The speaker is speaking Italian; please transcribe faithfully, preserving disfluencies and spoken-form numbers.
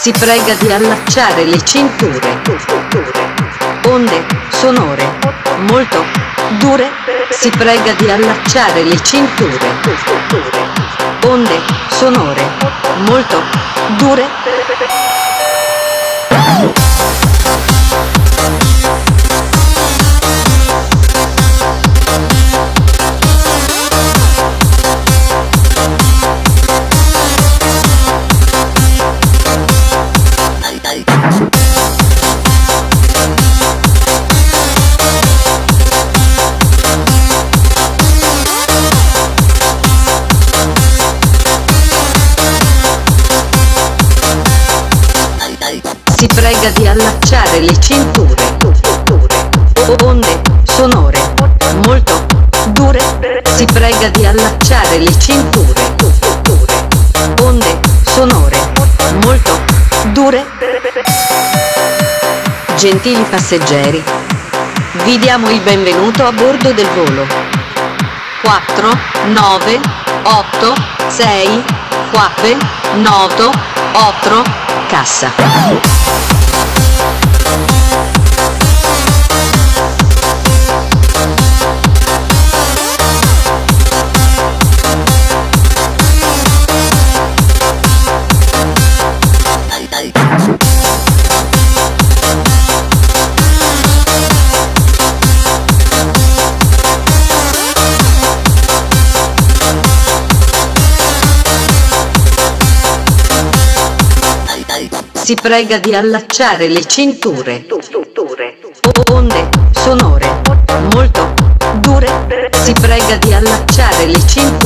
si prega di allacciare le cinture. Onde sonore molto dure, si prega di allacciare le cinture. Onde sonore molto dure. Si prega di allacciare le cinture. Onde sonore molto dure, si prega di allacciare le cinture. Onde sonore molto dure. Gentili passeggeri, vi diamo il benvenuto a bordo del volo quattro nove otto sei quattro nove otto cassa. Si prega di allacciare le cinture. Onde sonore molto dure, si prega di allacciare le cinture.